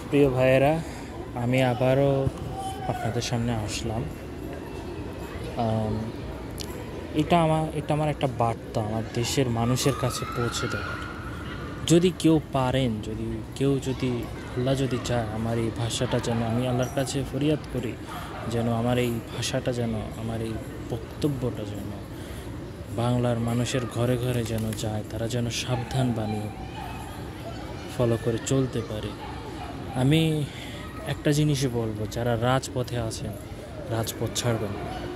প্রিয় ভাইয়েরা, আমি আবারও আপনাদের সামনে আসলাম। এটা আমার একটা বার্তা আমার দেশের মানুষের কাছে পৌঁছে দেওয়ার। যদি কেউ পারেন, যদি আল্লাহ যদি চায়, আমার এই ভাষাটা যেন, আমি আল্লাহর কাছে ফরিয়াদ করি যেন আমার এই ভাষাটা যেন, আমার এই বক্তব্যটা যেন বাংলার মানুষের ঘরে ঘরে যেন যায়, তারা যেন সাবধান বানিয়ে ফলো করে চলতে পারে। আমি একটা জিনিসই বলবো, যারা রাজপথে আছেন রাজপথ ছাড়বেন।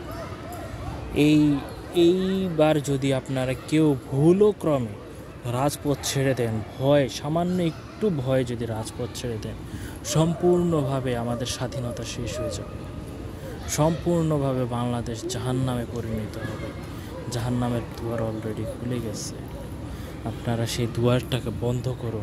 এইবার যদি আপনারা কেউ ভুলক্রমে রাজপথ ছেড়ে দেন, সামান্য একটু ভয় যদি রাজপথ ছেড়ে দেন, সম্পূর্ণভাবে আমাদের স্বাধীনতা শেষ হয়ে যাবে। সম্পূর্ণভাবে বাংলাদেশ জাহান্নামে পরিণত হবে। জাহান্নামের দুয়ার অলরেডি খুলে গেছে, আপনারা সেই দুয়ারটাকে বন্ধ করুন।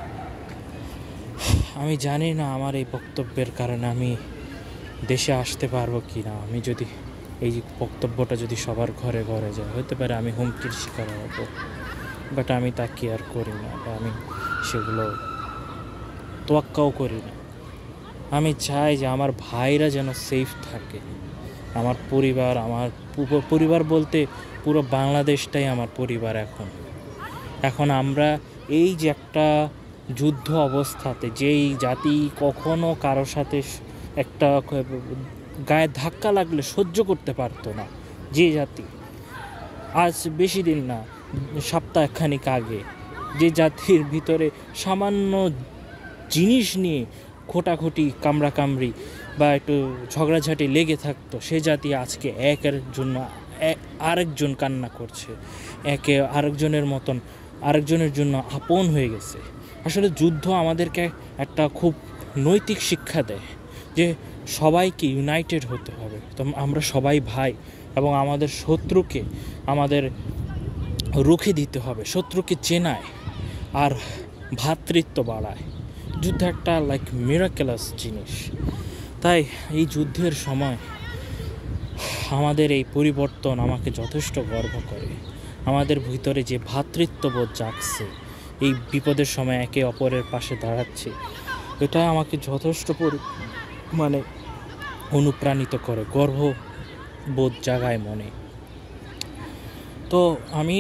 আমি জানি না আমার এই বক্তব্যের কারণে আমি দেশে আসতে পারবো কি না। আমি যদি এই বক্তব্যটা যদি সবার ঘরে ঘরে যায়, হতে পারে আমি হুমকির শিকার হব, বাট আমি তা কেয়ার করি না, বা আমি সেগুলো তোয়াক্কাও করি না। আমি চাই যে আমার ভাইরা যেন সেফ থাকে। আমার পরিবার বলতে পুরো বাংলাদেশটাই আমার পরিবার। এখন আমরা এই যে একটা যুদ্ধ অবস্থাতে, যেই জাতি কখনো কারোর সাথে একটা গায়ে ধাক্কা লাগলে সহ্য করতে পারতো না, যে জাতি আজ বেশি দিন না, সপ্তাহখানিক আগে যে জাতির ভিতরে সামান্য জিনিস নিয়ে খোটাখুটি, কামড়াকামড়ি বা একটু ঝগড়াঝাটি লেগে থাকতো, সে জাতি আজকে একের জন্য আরেকজন কান্না করছে, একে আরেকজনের জন্য আপন হয়ে গেছে। আসলে যুদ্ধ আমাদেরকে একটা খুব নৈতিক শিক্ষা দেয় যে সবাইকে ইউনাইটেড হতে হবে। তো আমরা সবাই ভাই, এবং আমাদের শত্রুকে আমাদের রুখে দিতে হবে। শত্রুকে চেনায় আর ভ্রাতৃত্ব বাড়ায়। যুদ্ধ একটা মিরাকেলাস জিনিস। তাই এই যুদ্ধের সময় আমাদের এই পরিবর্তন আমাকে যথেষ্ট গর্ব করে। আমাদের ভিতরে যে ভ্রাতৃত্ববোধ জাগছে, এই বিপদের সময় একে অপরের পাশে দাঁড়াচ্ছে, এটাই আমাকে যথেষ্ট অনুপ্রাণিত করে, গর্ববোধ জাগায় মনে। তো আমি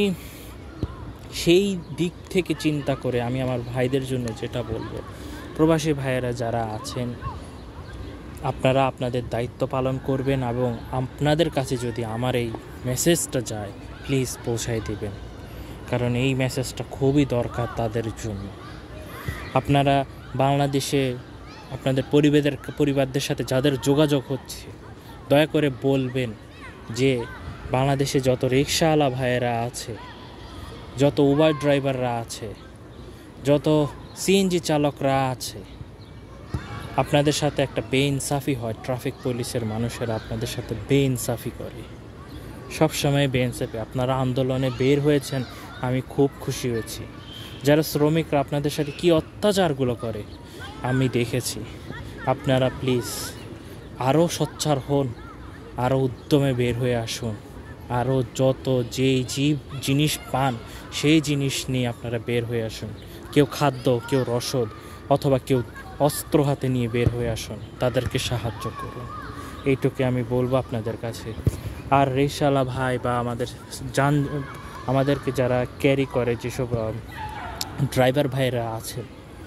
সেই দিক থেকে চিন্তা করে আমি আমার ভাইদের জন্য যেটা বলবো, প্রবাসী ভাইয়েরা যারা আছেন, আপনারা আপনাদের দায়িত্ব পালন করবেন, এবং আপনাদের কাছে যদি আমার এই মেসেজটা যায়, প্লিজ পৌঁছায় দিবেন, কারণ এই মেসেজটা খুবই দরকার তাদের জন্য। আপনারা বাংলাদেশে আপনাদের পরিবারদের সাথে যাদের যোগাযোগ হচ্ছে, দয়া করে বলবেন যে বাংলাদেশে যত রিক্সাওয়ালা ভাইয়েরা আছে, যত উবার ড্রাইভাররা আছে, যত সিএনজি চালকরা আছে, আপনাদের সাথে একটা বেইনসাফি হয়। ট্রাফিক পুলিশের মানুষেরা আপনাদের সাথে বেইনসাফি করে, সবসময় বেইনসাফি। আপনারা আন্দোলনে বের হয়েছেন, আমি খুব খুশি হয়েছি। যারা শ্রমিকরা আপনাদের সাথে কী অত্যাচারগুলো করে আমি দেখেছি। আপনারা প্লিজ আরও সোচ্চার হন, আরও উদ্যমে বের হয়ে আসুন, আরও যত যেই জিনিস পান সেই জিনিস নিয়ে আপনারা বের হয়ে আসুন। কেউ খাদ্য, কেউ রসদ, অথবা কেউ অস্ত্র হাতে নিয়ে বের হয়ে আসুন, তাদেরকে সাহায্য করুন। এইটুকু আমি বলবো আপনাদের কাছে। আর রিকশাওয়ালা ভাই বা আমাদেরকে যারা ক্যারি করে, যেসব ড্রাইভার ভাইরা আছেন,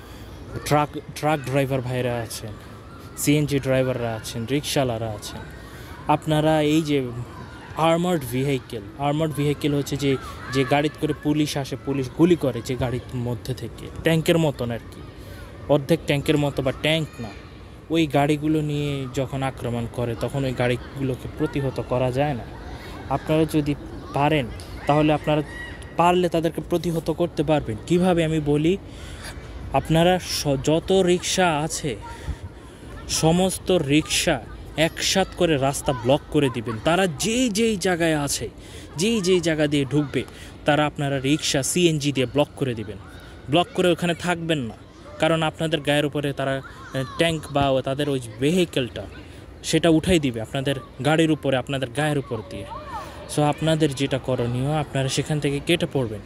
ট্রাক ড্রাইভার ভাইরা আছেন, সিএনজি ড্রাইভাররা আছেন, রিকশাওয়ালারা আছেন, আপনারা এই যে আর্মার্ড ভেহিকেল হচ্ছে যে গাড়িতে করে পুলিশ আসে, পুলিশ গুলি করে যে গাড়ির মধ্যে থেকে, ট্যাঙ্কের মতন আর কি, অর্ধেক ট্যাঙ্কের মতো বা ট্যাঙ্ক না, ওই গাড়িগুলো নিয়ে যখন আক্রমণ করে তখন ওই গাড়িগুলোকে প্রতিহত করা যায় না। আপনারা যদি পারেন, তাহলে আপনারা পারলে তাদেরকে প্রতিহত করতে পারবেন। কিভাবে আমি বলি, আপনারা যত রিক্সা আছে সমস্ত রিক্সা একসাথ করে রাস্তা ব্লক করে দিবেন। তারা যেই জায়গায় আছে, যেই জায়গা দিয়ে ঢুকবে, তারা আপনারা রিক্সা সিএনজি দিয়ে ব্লক করে দিবেন। ব্লক করে ওখানে থাকবেন না, কারণ আপনাদের গায়ের উপরে তারা ট্যাঙ্ক বা তাদের ওই ভেহিকেলটা সেটা উঠাই দিবে আপনাদের গাড়ির উপরে, আপনাদের গায়ের উপর দিয়ে। সো আপনাদের যেটা করণীয়, আপনারা সেখান থেকে কেটে পড়বেন।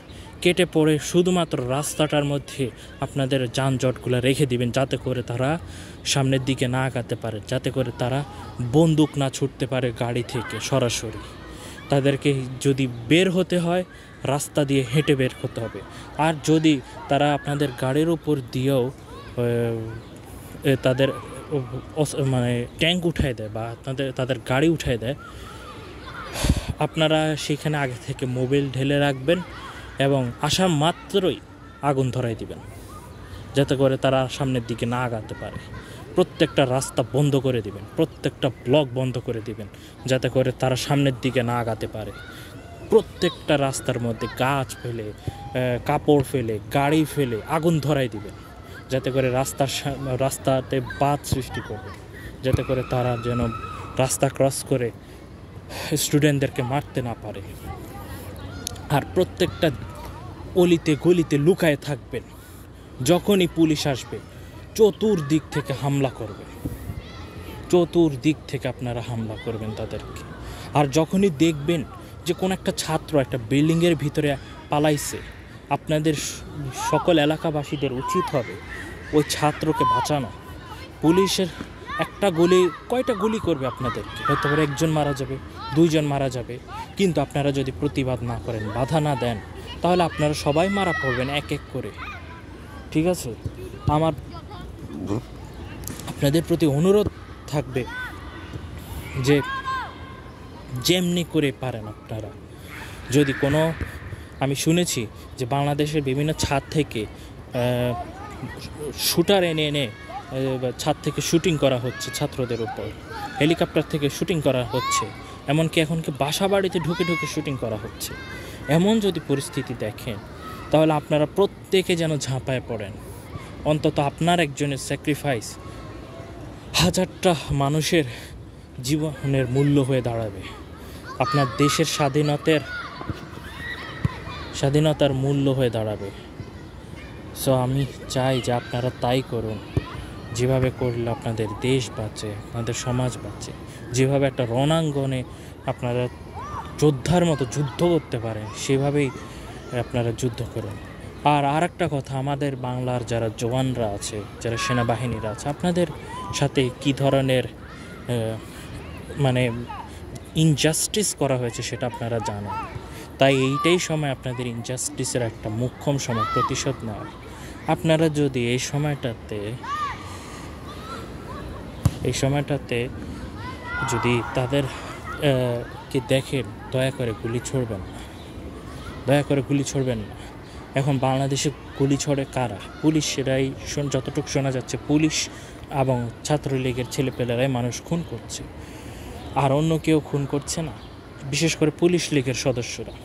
কেটে পড়ে শুধুমাত্র রাস্তাটার মধ্যে আপনাদের যানজটগুলো রেখে দিবেন, যাতে করে তারা সামনের দিকে না আগাতে পারে, যাতে করে তারা বন্দুক না ছুটতে পারে গাড়ি থেকে সরাসরি। তাদেরকে যদি বের হতে হয় রাস্তা দিয়ে হেঁটে বের হতে হবে। আর যদি তারা আপনাদের গাড়ির উপর দিয়েও তাদের মানে ট্যাঙ্ক উঠায় দেয় বা তাদের গাড়ি উঠায় দেয়, আপনারা সেখানে আগে থেকে মোবিল ঢেলে রাখবেন এবং আসা মাত্রই আগুন ধরাই দিবেন, যাতে করে তারা সামনের দিকে না আগাতে পারে। প্রত্যেকটা রাস্তা বন্ধ করে দিবেন, প্রত্যেকটা ব্লক বন্ধ করে দিবেন, যাতে করে তারা সামনের দিকে না আগাতে পারে। প্রত্যেকটা রাস্তার মধ্যে গাছ ফেলে, কাপড় ফেলে, গাড়ি ফেলে আগুন ধরাই দিবেন, যাতে করে রাস্তাতে বাধ সৃষ্টি করবে, যাতে করে তারা যেন রাস্তা ক্রস করে স্টুডেন্টদেরকে মারতে না পারে। আর প্রত্যেকটা অলিতে গলিতে লুকায়ে থাকবেন, যখনই পুলিশ আসবে চতুর্দিক থেকে হামলা করবে, চতুর্দিক থেকে আপনারা হামলা করবেন তাদেরকে। আর যখনই দেখবেন যে কোনো একটা ছাত্র একটা বিল্ডিংয়ের ভিতরে পালাইছে, আপনাদের সকল এলাকাবাসীদের উচিত হবে ওই ছাত্রকে বাঁচানো। পুলিশের একটা গুলি কয়টা গুলি করবে আপনাদেরকে, হয়তো একজন মারা যাবে, দুইজন মারা যাবে, কিন্তু আপনারা যদি প্রতিবাদ না করেন, বাধা না দেন, তাহলে আপনারা সবাই মারা পড়বেন এক এক করে। ঠিক আছে, আমার আপনাদের প্রতি অনুরোধ থাকবে যে যেমনি করে পারেন আপনারা, যদি কোনো, আমি শুনেছি যে বাংলাদেশের বিভিন্ন ছাদ থেকে শুটার এনে ছাদ থেকে শুটিং করা হচ্ছে ছাত্রদের উপর, হেলিকপ্টার থেকে শুটিং করা হচ্ছে, এমনকি এখনকি বাসা বাড়িতে ঢুকে ঢুকে শুটিং করা হচ্ছে। এমন যদি পরিস্থিতি দেখেন, তাহলে আপনারা প্রত্যেকে যেন ঝাঁপায় পড়েন। অন্তত আপনার একজনের স্যাক্রিফাইস হাজারটা মানুষের জীবনের মূল্য হয়ে দাঁড়াবে, আপনার দেশের স্বাধীনতার মূল্য হয়ে দাঁড়াবে। সো আমি চাই যে আপনারা তাই করুন, যেভাবে করলে আপনাদের দেশ বাঁচে, আপনাদের সমাজ বাঁচে, যেভাবে একটা রণাঙ্গনে আপনারা যোদ্ধার মতো যুদ্ধ করতে পারেন, সেভাবেই আপনারা যুদ্ধ করুন। আর একটা কথা, আমাদের বাংলার যারা জওয়ানরা আছে, যারা সেনাবাহিনীরা আছে, আপনাদের সাথে কী ধরনের মানে ইনজাস্টিস করা হয়েছে সেটা আপনারা জানেন। তাই এইটাই সময় আপনাদের ইনজাস্টিসের একটা মোক্ষম সময়, প্রতিশোধ নেওয়ার। আপনারা যদি এই সময়টাতে যদি তাদের কে দেখেন, দয়া করে গুলি ছড়বেন না। এখন বাংলাদেশে গুলি ছড়ে কারা? পুলিশ। সেটাই যতটুকু শোনা যাচ্ছে পুলিশ এবং ছাত্রলীগের ছেলেপেলেরাই মানুষ খুন করছে, আর অন্য কেউ খুন করছে না, বিশেষ করে পুলিশ লীগের সদস্যরা।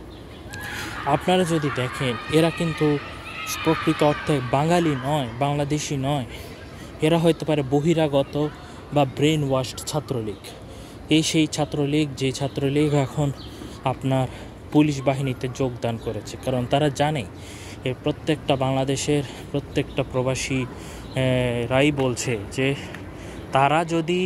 আপনারা যদি দেখেন, এরা কিন্তু প্রকৃত অর্থে বাঙালি নয়, বাংলাদেশি নয়, এরা হয়তো পারে বহিরাগত বা ব্রেন ওয়াশড ছাত্রলীগ। সেই ছাত্রলীগ, যে ছাত্রলীগ এখন আপনার পুলিশ বাহিনীতে যোগদান করেছে, কারণ তারা জানে এর প্রত্যেকটা বাংলাদেশের প্রত্যেকটা প্রবাসী রাই বলছে যে তারা যদি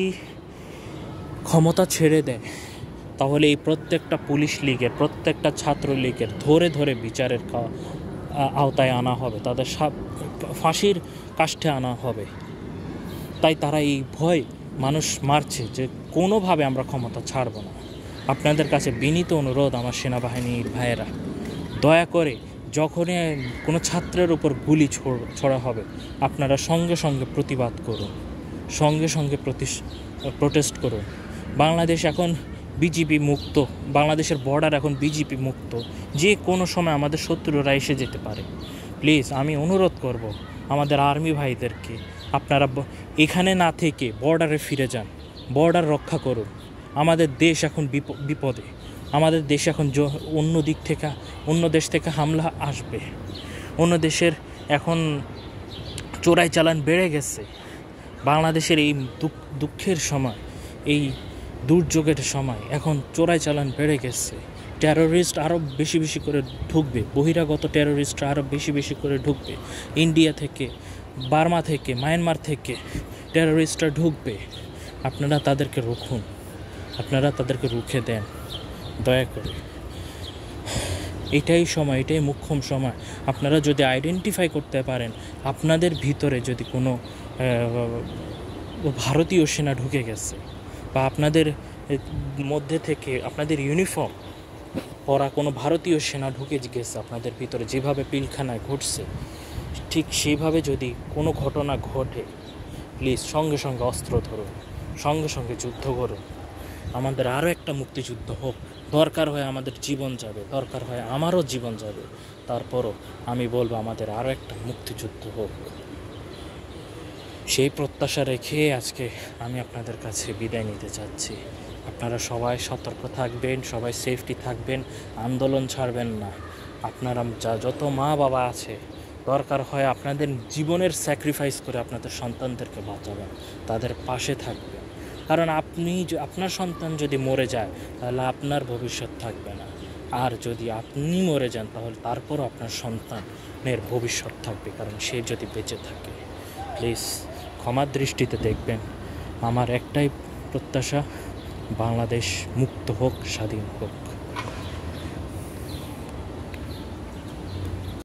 ক্ষমতা ছেড়ে দেয়, তাহলে এই প্রত্যেকটা পুলিশ লীগের, প্রত্যেকটা ছাত্রলীগের ধরে ধরে বিচারের আওতায় আনা হবে, তাদের ফাঁসির কাষ্ঠে আনা হবে। তাই তারা এই ভয় মানুষ মারছে যে কোনোভাবে আমরা ক্ষমতা ছাড়ব না। আপনাদের কাছে বিনীত অনুরোধ আমার সেনাবাহিনীর ভাইয়েরা, দয়া করে যখনই কোনো ছাত্রের উপর গুলি ছড়া হবে, আপনারা সঙ্গে সঙ্গে প্রতিবাদ করুন, সঙ্গে সঙ্গে প্রোটেস্ট করুন। বাংলাদেশ এখন বিজেপি মুক্ত, বাংলাদেশের বর্ডার এখন বিজেপি মুক্ত, যে কোনো সময় আমাদের শত্রুরা এসে যেতে পারে। প্লিজ আমি অনুরোধ করব আমাদের আর্মি ভাইদেরকে, আপনারা এখানে না থেকে বর্ডারে ফিরে যান, বর্ডার রক্ষা করুন। আমাদের দেশ এখন বিপদে, আমাদের দেশ এখন অন্য দেশ থেকে হামলা আসবে, অন্য দেশের এখন চোরাই চালান বেড়ে গেছে। বাংলাদেশের এই দুঃখের সময়, এই দুর্যোগের সময় এখন চোরাই চালান বেড়ে গেছে। টেরোরিস্ট আরও বেশি বেশি করে ঢুকবে, বহিরাগত টেরোরিস্টরা আরও বেশি বেশি করে ঢুকবে। ইন্ডিয়া থেকে, বার্মা থেকে, মায়ানমার থেকে টেরোরিস্টরা ঢুকবে। আপনারা তাদেরকে রুখুন, আপনারা তাদেরকে রুখে দেন দয়া করে। এটাই সময়, এটাই মোক্ষম সময়। আপনারা যদি আইডেন্টিফাই করতে পারেন আপনাদের ভিতরে যদি কোনো ভারতীয় সেনা ঢুকে গেছে, বা আপনাদের মধ্যে থেকে আপনাদের ইউনিফর্ম পরা কোনো ভারতীয় সেনা ঢুকে গেছে আপনাদের ভিতরে, যেভাবে পিলখানায় ঘটছে ঠিক সেইভাবে যদি কোনো ঘটনা ঘটে, প্লিজ সঙ্গে সঙ্গে অস্ত্র ধরুন, সঙ্গে সঙ্গে যুদ্ধ করুন। আমাদের আরও একটা মুক্তিযুদ্ধ হোক, দরকার হয় আমাদের জীবন যাবে, দরকার হয় আমারও জীবন যাবে, তারপরও আমি বলবো আমাদের আরও একটা মুক্তিযুদ্ধ হোক। সেই প্রত্যাশা রেখে আজকে আমি আপনাদের কাছে বিদায় নিতে চাচ্ছি। আপনারা সবাই সতর্ক থাকবেন, সবাই সেফটি থাকবেন, আন্দোলন ছাড়বেন না। আপনারা যত মা বাবা আছে, দরকার হয় আপনাদের জীবনের স্যাক্রিফাইস করে আপনাদের সন্তানদেরকে বাঁচাবেন, তাদের পাশে থাকবেন। কারণ আপনার সন্তান যদি মরে যায় তাহলে আপনার ভবিষ্যৎ থাকবে না, আর যদি আপনি মরে যান তাহলে তারপরও আপনার সন্তানের ভবিষ্যৎ থাকবে, কারণ সে যদি বেঁচে থাকে। প্লিজ ক্ষমার দৃষ্টিতে দেখবেন। আমার একটাই প্রত্যাশা, বাংলাদেশ মুক্ত হোক, স্বাধীন হোক।